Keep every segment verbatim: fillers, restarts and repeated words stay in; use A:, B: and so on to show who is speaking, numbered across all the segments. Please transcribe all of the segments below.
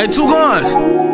A: Hey, two guns.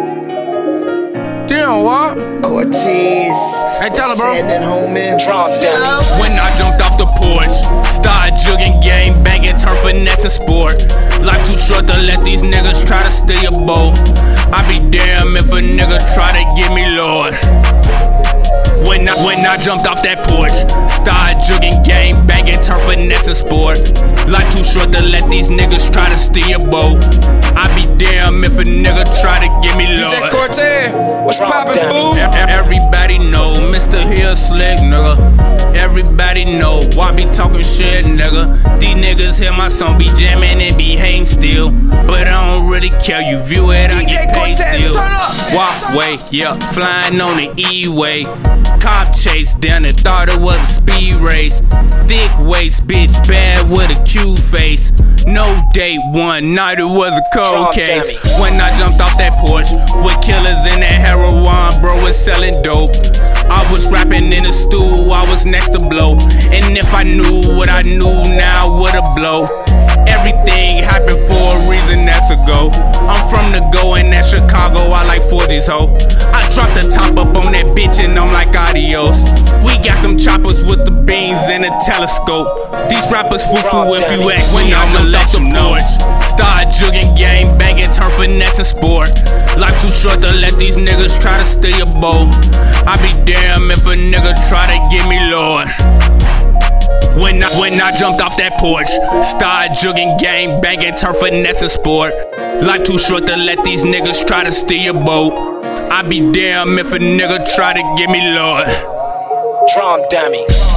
A: Damn, what?
B: Cortez.
A: Hey, tell her, bro.
C: When I jumped off the porch, started jugging, gang banging, turn finesse and sport. Life too short to let these niggas try to steal your boat. I be damn if a nigga try to get me, Lord. When I, when I jumped off that porch, started jugging, gang banging, turn finesse and sport. Life too short to let these niggas try to steal your boat. I be damn if a nigga try to get me, Lord.
A: D J Cortez, what's poppin', fool?
C: Everybody know Mister Hill slick, nigga. Everybody know why be talking shit, nigga. These niggas hear my song, be jamming and be hating still, but I don't really care. You view it, I get paid still. Walkway, yeah, flying on the E-way. Cop chase down and thought it was a speed race. Thick waist, bitch, bad with a cute face. No date, one night it was a cold case. When I jumped off that porch with killers in that heroin, bro was selling dope. I was rapping in the stool, I was next to blow. And if I knew what I knew, now I would've blow. Everything happened for a reason, that's a go. I'm from the go and that Chicago, I like forties, ho. I dropped the top up on that bitch and I'm like adios. We got them choppers with the beams and a telescope. These rappers foo-foo if you ask when I'ma let them know. Start jugging, gang banging, turn finesse and sport. Life too short to let these niggas try to steal your boat. I be damn if a nigga try to get me, Lord. When I, when I jumped off that porch, started jugging, gang banging, turn finesse and sport. Life too short to let these niggas try to steal your boat. I be damn if a nigga try to get me, Lord.
D: Drum dummy.